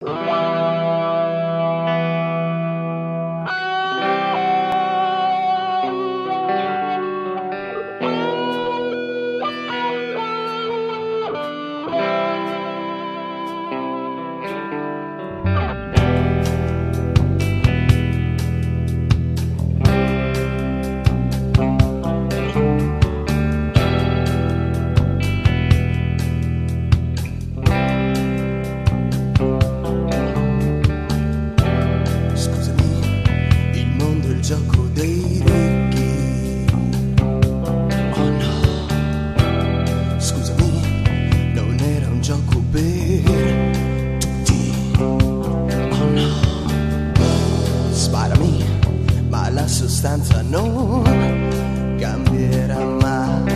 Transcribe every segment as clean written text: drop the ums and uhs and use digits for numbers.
Gioco dei ricchi. Oh no, scusami, non era un gioco per tutti. Oh no, sparami, ma la sostanza non cambierà mai.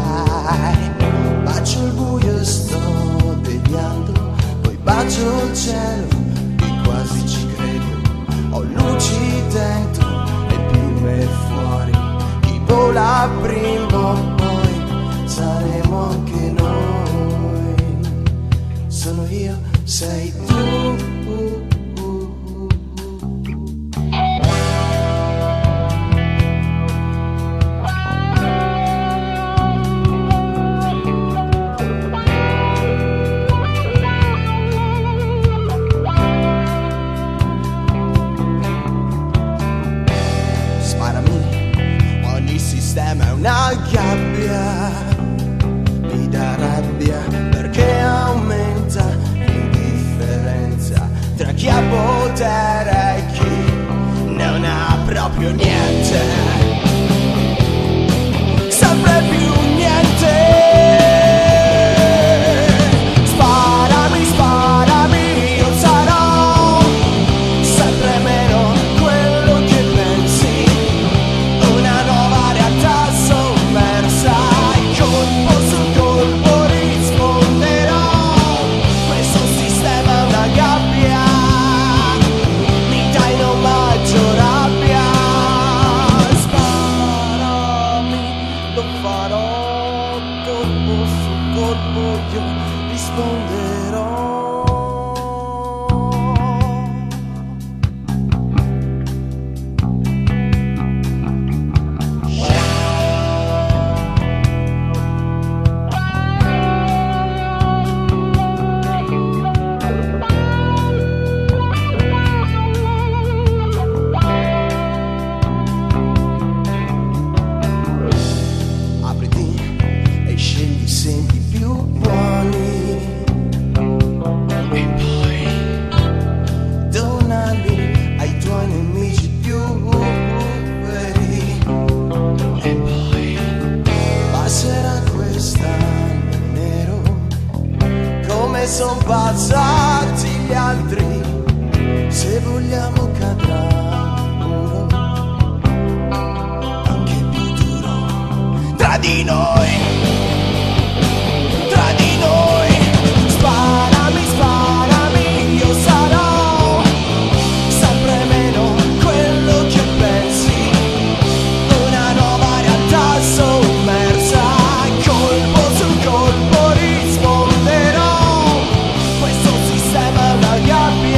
Bacio il buio e sto deviando, poi bacio il cielo e quasi ci credo. Ho luci dentro e fuori, chi vola prima o poi saremo anche noi. Sono io, sei tu. È una gabbia, mi dà rabbia perché aumenta l'indifferenza tra chi ha potere e chi non ha proprio niente, sempre più niente. Sparami, sparami, io sarò sempre meno quello che pensi, una nuova realtà sommersa, colpo su colpo risponderò. Questo sistema è una gabbia, mi dai in omaggio rabbia. Sparami, lo farò, colpo su colpo io risponderò. Senti più buoni e poi donali ai tuoi nemici più veri e poi passerà quest'anno nero come son passati gli altri. Se vogliamo cadrà un muro anche più duro tra di noi. Sparami, sparami, io sarò sempre meno quello che pensi, una nuova realtà sommersa, colpo su colpo risponderò. Questo sistema è una gabbia.